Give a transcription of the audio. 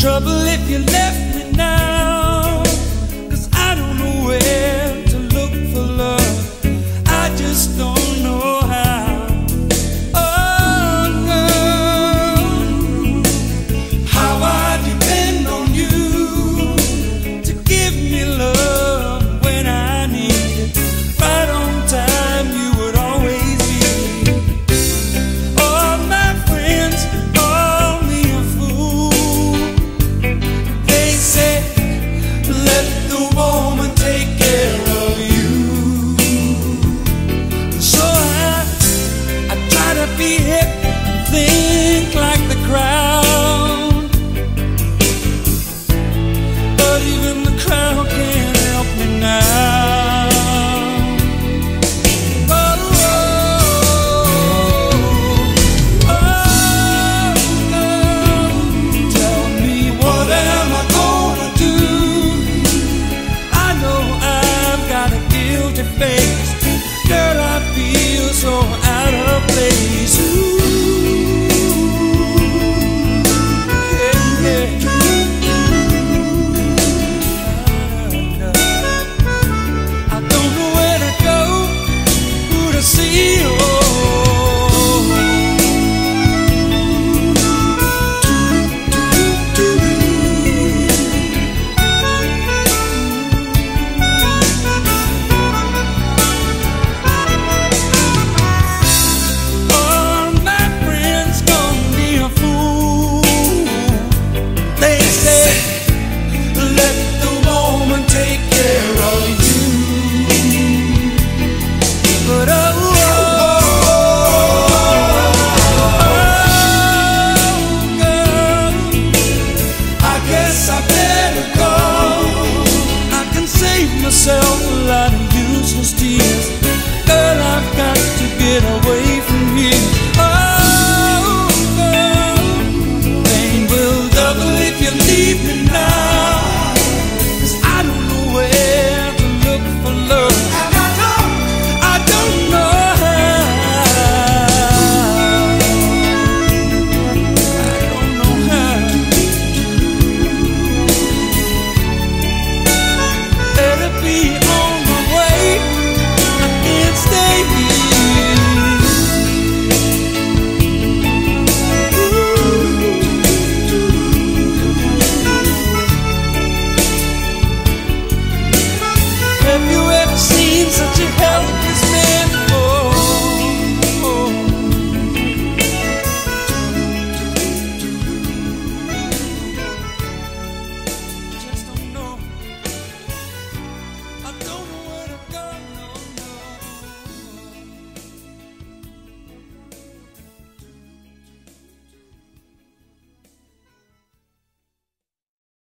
trouble if you left me now, 'cause I don't know where to look for love. I just don't know how. Oh, girl, how I depend on you to give me love when I need it. Right on time, you would always be. All my friends call me a fool. They say, let the woman take care of you. So I try to be hip and think like the crowd, but even the crowd can't help me now. Tell me, what am I gonna do? I know I've got a guilty face. Girl, I feel so out of place. Ooh, yeah, yeah. I don't know where to go, who to see. All my friends call me a fool. They say, let the woman take care of you. But girl, I guess I better go. I can save myself a lot of useless tears. Girl, I've got to get away from here. Oh, girl, pain will double if you leave me now, 'cause I don't know where to look for love. And I don't know how. I don't know how. Better be on my way. I can't stay here. Have you ever seen such a helpless